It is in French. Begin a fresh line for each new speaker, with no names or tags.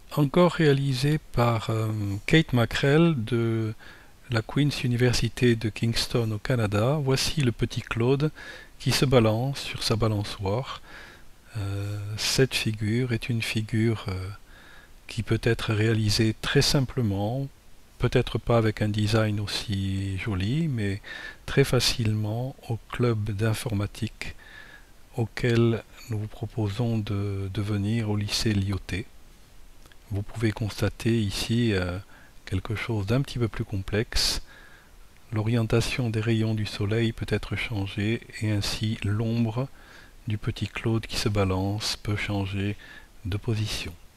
Encore réalisé par Kate Mackrell de la Queen's University de Kingston au Canada. Voici le petit Claude qui se balance sur sa balançoire. Cette figure est une figure qui peut être réalisée très simplement, peut-être pas avec un design aussi joli, mais très facilement au club d'informatique auquel nous vous proposons de venir au lycée Lyautey. Vous pouvez constater ici quelque chose d'un petit peu plus complexe. L'orientation des rayons du soleil peut être changée et ainsi l'ombre du petit Claude qui se balance peut changer de position.